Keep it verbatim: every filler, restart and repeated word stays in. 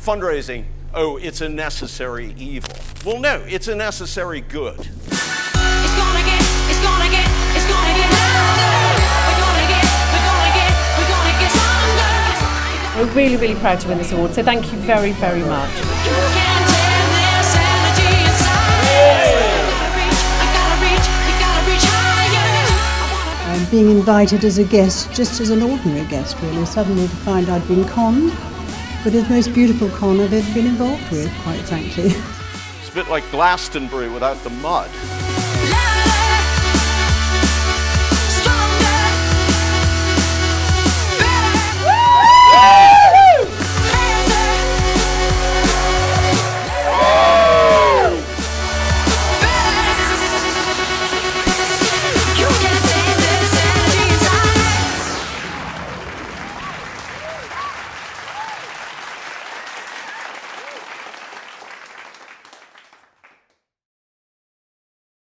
fundraising, oh, it's a necessary evil. Well, no, it's a necessary good. It's gonna get, it's gonna get, it's gonna get louder. We're gonna get, we're gonna get, we're gonna get stronger. We're really, really proud to win this award, so thank you very, very much. You can't tame this energy inside. I gotta reach, I gotta reach, we gotta reach higher. Um, being invited as a guest, just as an ordinary guest really, suddenly to find I'd been conned, but it's the most beautiful con I've ever been involved with, quite frankly. It's a bit like Glastonbury without the mud.